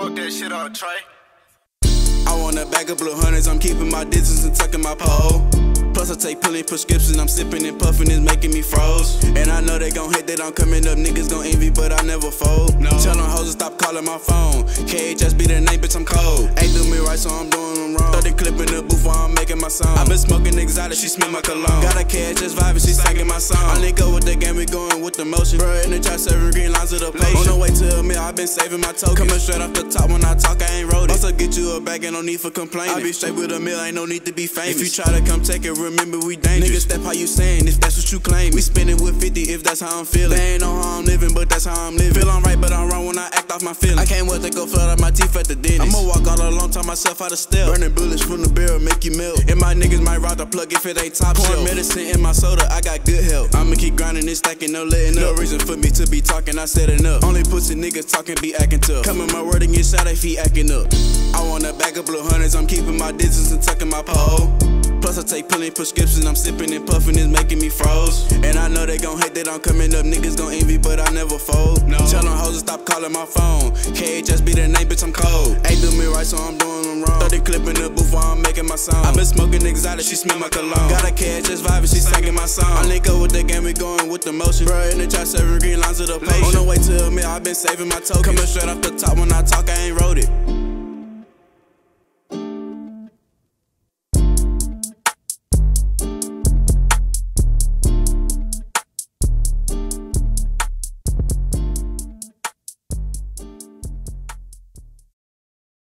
Fuck that shit up, Trey. I want a bag of blue hundreds, I'm keeping my distance and tucking my pole. Plus I take plenty prescriptions, I'm sipping and puffing, it's making me froze. And I know they gon' hate that I'm coming up, niggas gon' envy, but I never fold. No. Tell them hoes to stop calling my phone. KHS be the name, bitch, I'm cold. Ain't do me right, so I'm doing them wrong. 30 clip in the booth while I'm making my song. I been smoking exotic, she smell my cologne. Got a KHS vibe and she singing my song. I link up with the game, we going with the motion. Bruh, in the trap, serving green lines of the potion. On the way to a meal, I been saving my token. Coming straight off the top, when I talk, I ain't wrote it. Also get you a bag, ain't no need for complaining. I be straight with a meal, ain't no need to be famous. If you try to come take it, remember we dangerous. Niggas, step how you saying, if that's what you claim. We spinning with 50 if that's how I'm feeling. They ain't know how I'm living, but that's how I'm living. Feel I'm right, but I'm wrong when I act off my feelings. I can't wait to go flood out my teeth at the dentist. I'ma walk all alone, talk myself out of step. Burning bullets from the barrel, make you melt. And my niggas might rock the plug if it ain't top shelf. Pouring medicine in my soda, I got good health. I'ma keep grinding and stacking, no letting up. No reason for me to be talking, I said enough. Only pussy niggas talking, be acting tough. Coming my word and get shot if he acting up. I want a bag of blue hundreds, I'm keeping my distance and tucking my pole. Plus I take plenty prescriptions, I'm sipping and puffing, it's making me froze. And I know they gon' hate that I'm coming up, niggas gon' envy, but I never fold. No. Tell them hoes to stop calling my phone. KHS be the name, bitch, I'm cold. Ain't do me right, so I'm doing them wrong. 30 clip in the booth while I'm making my song. I been smoking exotic, she smell my cologne. Got a KHS vibe and she singing my song. I link up with the game, we going with the motion. Bruh, in the trap, serving green lines of the potion. On the way to a meal, I been saving my token. Coming straight off the top, when I talk, I ain't wrote it.